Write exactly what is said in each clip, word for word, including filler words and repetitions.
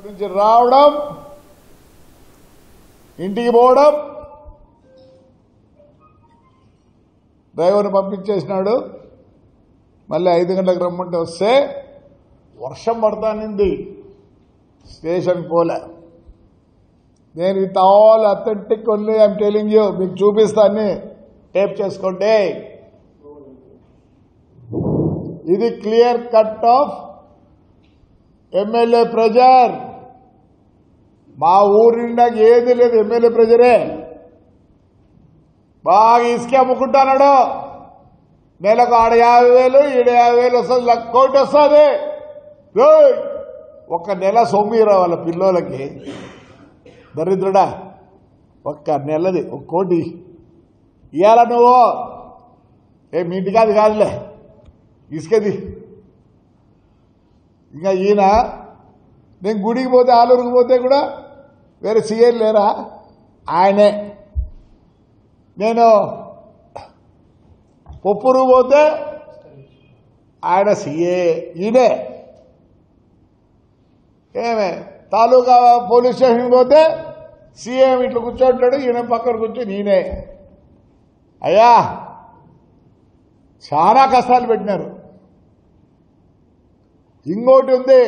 అక్కడి నుంచి రావడం, ఇంటికి పోవడం, డ్రైవర్ని పంపించేసినాడు. మళ్ళీ ఐదు గంటలకు రమ్మంటే వస్తే వర్షం పడతానింది, స్టేషన్ పోలే. నేను with all authentic only I'm telling you, మీకు చూపిస్తాను, టేప్ చేసుకోండి. ఇది clear cut of MLA pressure. మా ఊరి నిండా ఏది లేదు, ఎమ్మెల్యే ప్రెజరే. బాగా ఇసుక అమ్ముకుంటున్నాడు, నెలకు ఆడ యాభై వేలు ఈడ యాభై వేలు వస్తుంది, కోటి వస్తుంది. ఒక్క నెల సొమ్మిరా వాళ్ళ పిల్లోలకి, దరిద్రుడా. ఒక్క నెలది ఒక కోటి ఇవాళ నువ్వు ఏ మీ ఇంటి కాదు కాదులే, ఇసుకది. ఇంకా ఈయన నేను గుడికి పోతే, ఆలూరుకు పోతే కూడా వేరే సీఏలు లేరా, ఆయనే. నేను పొప్పురు పోతే ఆయన సీఏ, ఈయనే. ఏమే తాలూకా పోలీస్ స్టేషన్కి పోతే సీఎం ఇట్లా కూర్చోంటాడు, ఈయన పక్కన కూర్చొని నేనే. అయ్యా చాలా కష్టాలు పెట్టినారు. ఇంకోటి ఉంది,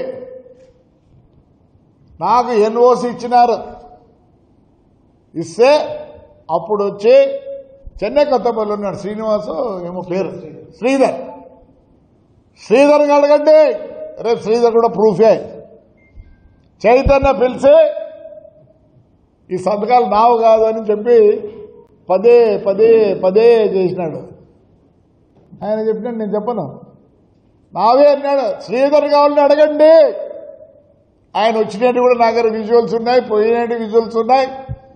నాకు ఎన్ఓసి ఇచ్చినారు. ఇస్తే అప్పుడు వచ్చి చెన్నై కొత్తపల్లి ఉన్నాడు శ్రీనివాసు ఏమో పేరు, శ్రీధర్. శ్రీధర్ని అడగండి, రేపు శ్రీధర్ కూడా ప్రూఫే. చైతన్య పిలిచి ఈ సంతకాలు నావు కాదు అని చెప్పి పదే పదే పదే చేసినాడు. ఆయన చెప్పినాడు, నేను చెప్పను, నావే అన్నాడు. శ్రీధర్ కావాలని అడగండి. ఆయన వచ్చినట్టు కూడా నా దగ్గర విజువల్స్ ఉన్నాయి, పోయినట్టు విజువల్స్ ఉన్నాయి.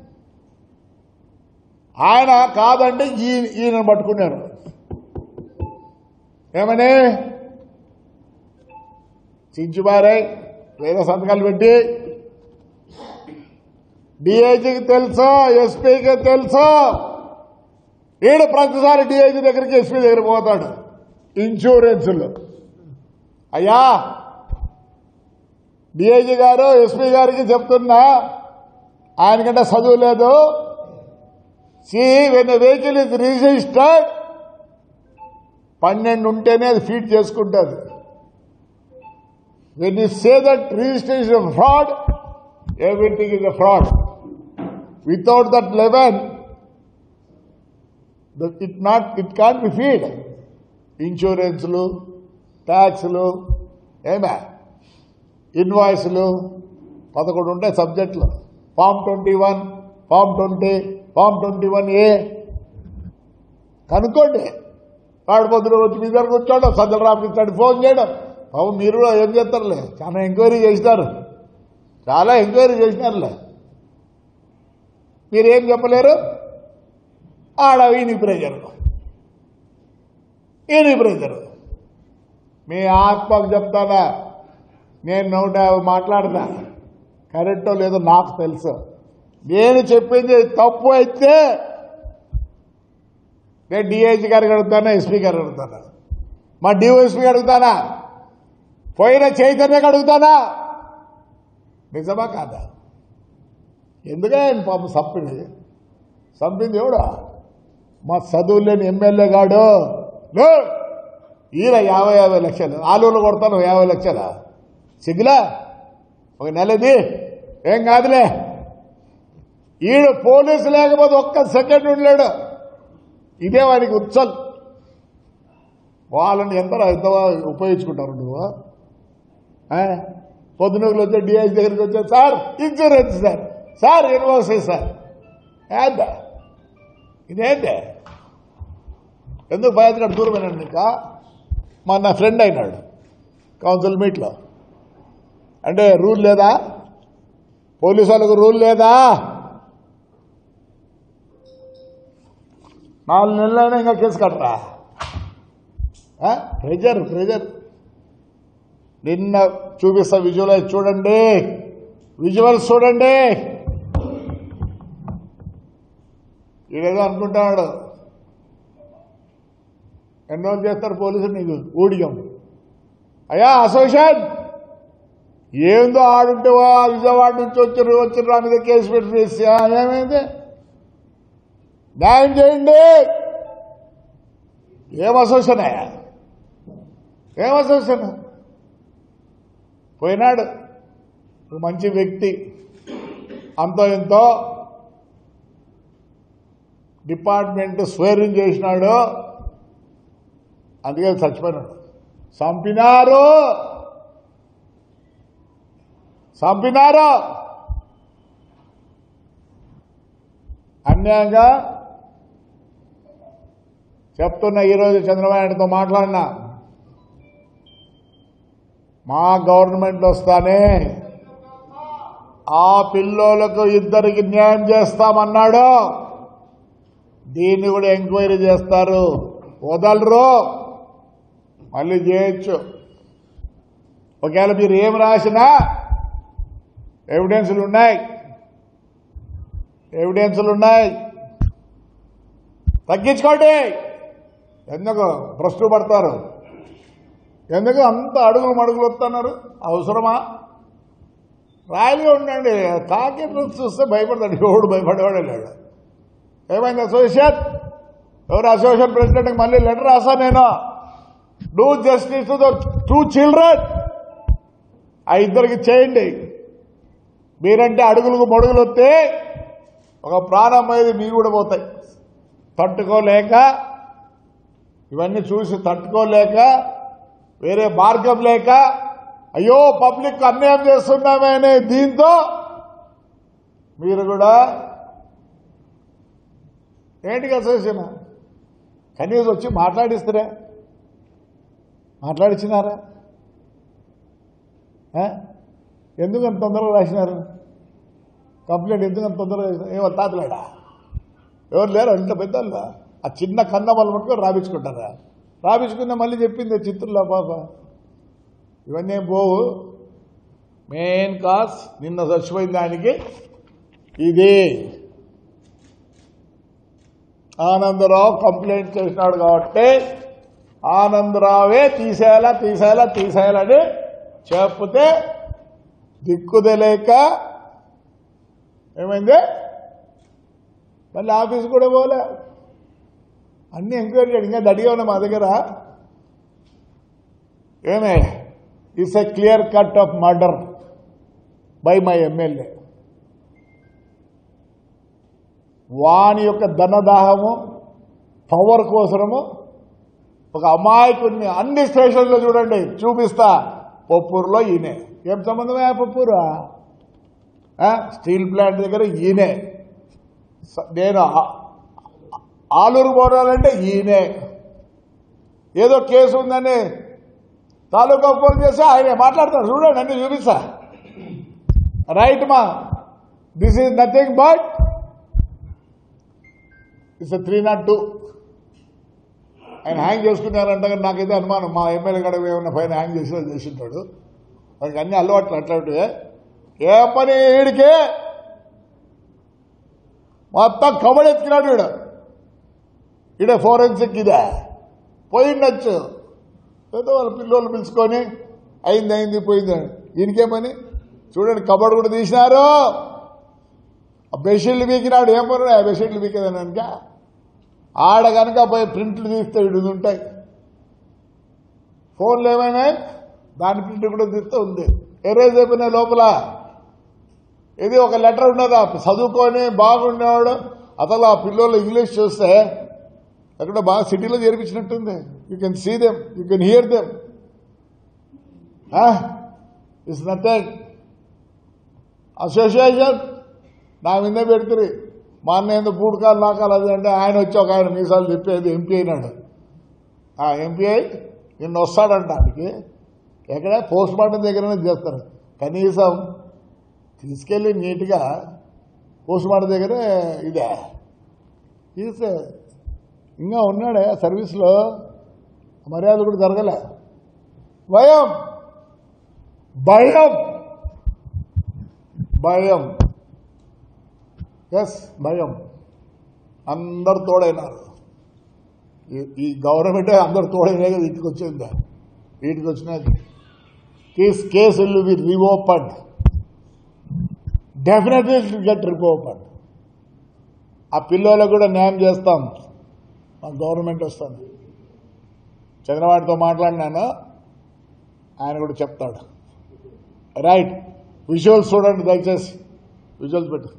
ఆయన కాదంటే ఈయన ఈయనను పట్టుకున్నాడు. ఏమని చించుబారాయ్ లేదా సంతకాలు పెట్టి, డిఐజీకి తెలుసా, ఎస్పీకి తెలుసా. ఈడు ప్రతిసారి డిఐజీ దగ్గరికి ఎస్పీ దగ్గర పోతాడు ఇన్సూరెన్స్లో. అయ్యా డిఐజీ గారు ఎస్పీ గారికి చెప్తున్నా, ఆయనకంటే చదువు లేదు. See when vehicle is registered, పన్నెండు ఉంటేనే అది ఫీడ్ చేసుకుంటుంది. When you say that registration fraud, everything is a fraud. Without that eleven it not it can't be feed. ఇన్సూరెన్స్లు, ట్యాక్స్లు, ఏమే ఇన్వాయిస్లు పదకొండు ఉంటాయి సబ్జెక్టులు. Form twenty one, form twenty, form twenty one A కనుక్కోండి. వాడు పొద్దున వచ్చి మీ దగ్గరకు వచ్చాడు, సజ్జల రామకృష్ణాడు ఫోన్ చేయడం. బాబు మీరు కూడా ఏం చేస్తారులే, చాలా ఎంక్వైరీ చేసినారు, చాలా ఎంక్వైరీ చేసినారులే. మీరేం చెప్పలేరు. ఆడ ఈయన ప్రెజరు, ఈయన ప్రెజరు. మీ ఆత్మకు చెప్తానా, నేను నూట యాభై మాట్లాడతా, కరెక్టో లేదో నాకు తెలుసు. నేను చెప్పింది తప్పు అయితే నేను డిఐజీ గారికి అడుగుతానా, ఎస్పీ గారికి అడుగుతానా, మా డిఓఎస్పీకి అడుగుతానా, పోయిన చైతన్యకి అడుగుతానా, నిజమా కాదా? ఎందుకే ఆయన పాపం చంపింది, చంపింది ఎవడా? మా చదువు లేని ఎమ్మెల్యే గాడు. ఈయన యాభై యాభై లక్షలు ఆలూరులో కొడతాను, యాభై లక్షల సిగ్గులా ఒక నెలది ఏం కాదులే. ఈడు పోలీసు లేకపోతే ఒక్క సెకండ్ ఉండలేడు. ఇదే వాడికి ఉత్సల్. వాళ్ళని ఎంత ఎంత ఉపయోగించుకుంటారు నువ్వు. పొద్దునూరులో వచ్చే డిఐజీ దగ్గరికి వచ్చే, sir insurance sir, sir invoice sir. ఏందా ఇదేంటే? ఎందుకు భయత్తుగా దూరమైనాడు నీక? మా నా ఫ్రెండ్ అయినాడు కౌన్సిల్ మీట్లో. అంటే రూల్ లేదా? పోలీసు వాళ్ళకు రూల్ లేదా? నాలుగు నెలలైనా ఇంకా కేసు కట్టరా? Pressure pressure. నిన్న చూపిస్తా విజువల్ చూడండి, విజువల్స్ చూడండి. ఈడేదో అనుకుంటున్నాడు, ఎన్నో చేస్తారు పోలీసులు నీకు ఊడియం. అయ్యా అసోసియేషన్ ఏందో ఆడుంటే విజయవాడ నుంచి వచ్చారు వచ్చారు నా మీద కేసు పెట్టి ఏమైంది? న్యాయం చేయండి. ఏం అసోసియేషన్ ఏం అసోసియేషన్? పోయినాడు మంచి వ్యక్తి, అంతో ఎంతో డిపార్ట్మెంట్ స్వేరింగ్ చేసినాడు, అందుకే చచ్చిపోయినాడు. చంపినారు చంపినారు అన్యాయంగా చెప్తున్నా. ఈరోజు చంద్రబాబు నాయుడుతో మాట్లాడినా, మా గవర్నమెంట్ వస్తానే ఆ పిల్లోలకు ఇద్దరికి న్యాయం చేస్తామన్నాడు. దీన్ని కూడా ఎంక్వైరీ చేస్తారు, వదలరు, మళ్ళీ చేయొచ్చు. ఒకవేళ మీరు ఏం రాసినా ఎవిడెన్సులు ఉన్నాయి, ఎవిడెన్సులు ఉన్నాయి. తగ్గించుకోండి. ఎందుకు భ్రష్టు పడతారు? ఎందుకు అంత అడుగులు మడుగులు వస్తున్నారు? అవసరమా? రాయిగా ఉండండి. తాకి చూస్తే భయపడతాడు, ఎవడు భయపడేవాడే లేడు. ఏమైంది అసోసియేషన్? ఎవరు అసోసియేషన్ ప్రెసిడెంట్కి మళ్ళీ లెటర్ రాసా నేను, do justice to the two children, ఆ ఇద్దరికి చేయండి. మీరంటే అడుగులకు మడుగులు వస్తే ఒక ప్రాణం అనేది మీ కూడా పోతాయి. తట్టుకోలేక, ఇవన్నీ చూసి తట్టుకోలేక, వేరే మార్గం లేక, అయ్యో పబ్లిక్ అన్యాయం చేస్తున్నామే అనే దీంతో మీరు కూడా ఏంటికి అసోసియేషన్ కనీసం వచ్చి మాట్లాడిస్తారా? మాట్లాడించినారా? ఎందుకు అంత తొందరగా రాసినారు కంప్లైంట్? ఎందుకు అంత తొందరగా రాసినారు? ఏమో తాతలేడా? ఎవరు లేరు ఇంత పెద్దోళ్ళ? ఆ చిన్న కన్నమ్మలు పట్టుకొని రాపించుకుంటారా? రాపించుకున్నా మళ్ళీ చెప్పింది చిత్తుల్లో పాప. ఇవన్నీ ఏం పోవు. మెయిన్ కాజ్ నిన్న చచ్చిపోయిన దానికి ఇది. ఆనందరావు కంప్లైంట్ చేసినాడు కాబట్టి ఆనందరావే తీసేయాలా తీసేయాలా తీసేయాలని చెప్తే దిక్కుదలేక ఏమైంది, మళ్ళీ ఆఫీస్ కూడా పోలే. అన్ని ఎంక్వైరీ ఇంకా దడిగా ఉన్నాయి మా దగ్గర. ఏమే it's a clear cut of murder by my MLA. వాని యొక్క ధనదాహము, పవర్ కోసము ఒక అమాయకుడిని అన్ని స్టేషన్లో చూడండి చూపిస్తా. పొప్పూరులో ఈయనే. ఏం సంబంధమే పొప్పూరు? స్టీల్ ప్లాంట్ దగ్గర ఈయనే. నేను ఆలూరు పోరాలంటే ఈయనే. ఏదో కేసు ఉందని తాలూకా ఫోన్ చేసి ఆయనే మాట్లాడతాడు. చూడండి అన్ని చూపిస్తా. రైట్ మా, this is nothing but it's three not two. ఆయన హ్యాంగ్ చేసుకున్నారంట. నాకైతే అనుమానం, మా ఎమ్మెల్యే గడ ఏమన్నా పైన హ్యాంగ్ చేసి చేసింటాడు. వాడికి అన్ని అలవాట్లు అట్లాంటివే. ఏ పని వీడికి మొత్తం కబడి ఎత్తుకున్నాడు వీడు. ఈడ ఫోరెన్సిక్ ఇదే పోయిండొచ్చు. ఏదో వాళ్ళ పిల్లలు పిలుచుకొని అయింది అయింది పోయింది. ఈయనకేమని చూడండి, కబడి కూడా తీసినారు. ఆ బెడ్షీట్లు బీకినాడు. ఏం పని ఆ బెడ్షీట్లు బీకేదని కనుక ఆడ కనుక పోయి ప్రింట్లు తీస్తే ఇడు ఉంటాయి. ఫోన్లు ఏమైనా దాని ప్రింట్ కూడా తీస్తే ఉంది. ఎరేజ్ అయిపోయినాయి లోపల. ఇది ఒక లెటర్ ఉన్నదా చదువుకొని బాగుండేవాడు. అసలు ఆ పిల్లలు ఇంగ్లీష్ చూస్తే అక్కడ బాగా సిటీలో చేర్పించినట్టుంది. You can see them, you can hear them. It's nothing. Association నా మీద పెడుతుంది. మా అన్న ఎందుకు పూడకాలు నాకాలు అది అంటే ఆయన వచ్చి ఒక ఆయన మీసాలు చెప్పేది ఎంపీ అయినాడు. ఆ ఎంపీ అయి నిన్న వస్తాడంట. అందుకే ఎక్కడ పోస్ట్ మార్టం దగ్గరనే చేస్తారు. కనీసం తీసుకెళ్ళి నీట్గా పోస్ట్ మార్టం దగ్గరే ఇదే తీస్తే ఇంకా ఉన్నాడే సర్వీస్లో మర్యాద కూడా జరగలే. భయం భయం భయం ఎస్ భయం. అందరు తోడైనారు. ఈ గవర్నమెంటే అందరు తోడైనా కదా ఇంటికి వచ్చిందా. వీటికి వచ్చినాక His case will be reopened. Definitely it will get reopened. ఆ పిల్లలకు కూడా న్యాయం చేస్తాం. మా గవర్నమెంట్ వస్తుంది. చంద్రబాబుతో మాట్లాడినాను, ఆయన కూడా చెప్తాడు. రైట్, విజువల్స్ చూడండి దయచేసి, విజువల్స్ పెట్టు.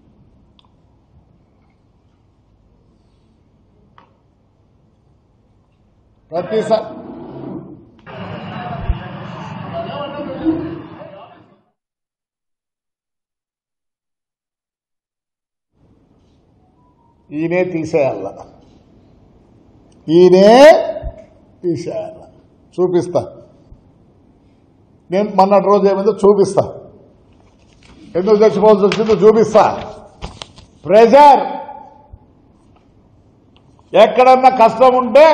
ప్రతిసారి ఈయనే తీసేయాల, ఈయనే తీసేయాల. చూపిస్తా, నేను మొన్నటి రోజు ఏమైందో చూపిస్తా, ఎందుకు చచ్చిపోవాల్సి వచ్చిందో చూపిస్తా. ప్రెజర్, ఎక్కడన్నా కష్టం ఉంటే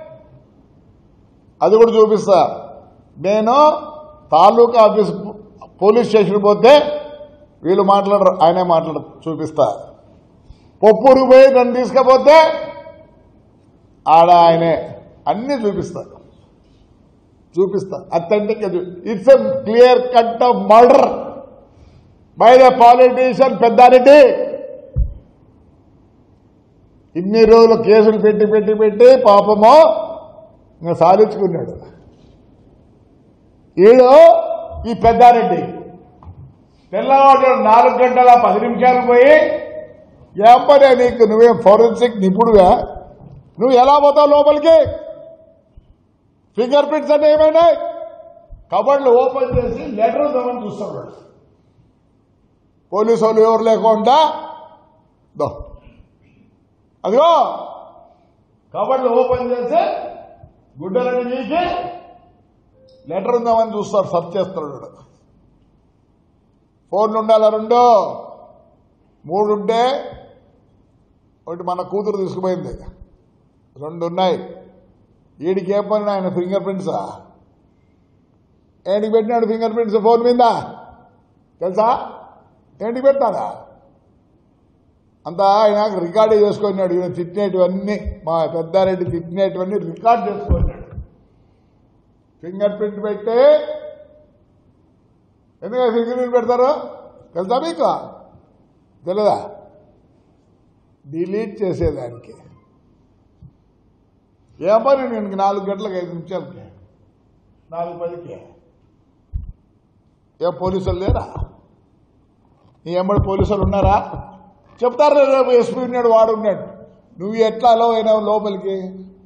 అది కూడా చూపిస్తా. నేను తాలూకా ఆఫీస్ పోలీస్ స్టేషన్ పోతే వీళ్ళు మాట్లాడరు, ఆయనే మాట్లాడరు, చూపిస్తా. పొప్పూరుకు పోయి నన్ను తీసుకపోతే ఆడ ఆయనే అన్ని చూపిస్తాడు, చూపిస్తా. Authentic it's a clear cut of murder by the politician Peddareddy. ఇన్ని రోజులు కేసులు పెట్టి పెట్టి పెట్టి పాపమో ఇంకా సాధించుకున్నాడు. ఈడు ఈ పెద్దారెడ్డి తెల్లవారు నాలుగు గంటల పది నిమిషాలు పోయి, ఏపనే నీకు నువ్వేం ఫోరెన్సిక్ నిపుణుగా, నువ్వు ఎలా పోతావు లోపలికి? ఫింగర్ ప్రింట్స్ అంటే ఏమైనా కబర్లు ఓపెన్ చేసి లెటర్ ఉందామని చూస్తున్నాడు. పోలీసు వాళ్ళు ఎవరు లేకుండా అదిగో కబర్లు ఓపెన్ చేసి గుడ్డలని నీకి లెటర్ ఉందామని చూస్తాడు, సర్చ్ చేస్తున్నాడు. ఫోన్లు ఉండాలా? రెండు మూడు ఉంటే ఒకటి మన కూతురు తీసుకుపోయింది, రెండు ఉన్నాయి. వీడికి ఏ పని ఆయన ఫింగర్ ప్రింట్సా? ఏంటికి పెట్టినాడు ఫింగర్ ప్రింట్స్ ఫోన్ మీద తెలుసా? ఏంటికి పెట్టినాడా? అంతా ఆయన రికార్డు చేసుకున్నాడు. ఈయన తిట్టినటువన్నీ, మా పెద్దారెడ్డి తిట్టినటువన్నీ రికార్డు చేసుకున్నాడు. ఫింగర్ ప్రింట్ పెట్టి ఎందుకంటే ఫింగర్ ప్రింట్ పెడతారు తెలుసా మీకు? తెలియదా? డిలీట్ చేసేదానికి. ఏ పని నేను నాలుగు గంటలకు ఐదు నిమిషాలకి నాలుగు పదికి ఏ పోలీసులు లేరా? నీ ఎంబడి పోలీసులు ఉన్నారా? చెప్తారు రేపు ఎస్పీ ఉన్నాడు, వాడు ఉన్నాడు. నువ్వు ఎట్లా అలో అయినావు లోపలికి?